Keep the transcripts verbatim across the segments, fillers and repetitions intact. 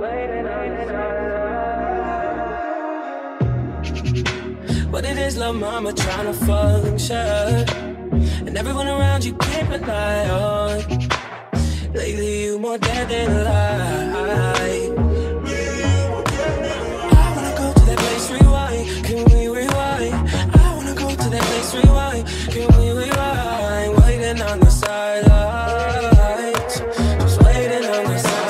What it is, love mama, trying to function, and everyone around you can't rely on. Lately you more dead than alive. I wanna go to that place, rewind. Can we rewind? I wanna go to that place, rewind. Can we rewind? Waiting on the sidelines, just waiting on the sidelines.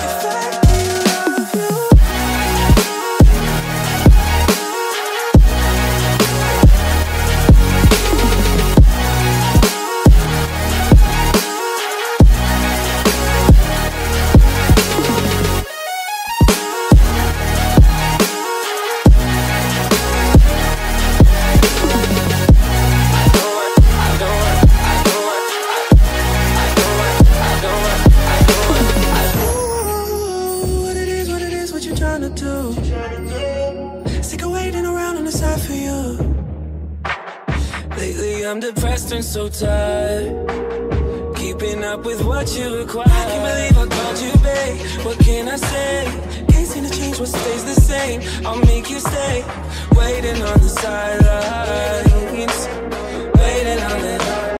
Lately I'm depressed and so tired, keeping up with what you require. I can't believe I called you babe, what can I say? Can't seem to change what stays the same. I'll make you stay, waiting on the sidelines, waiting on the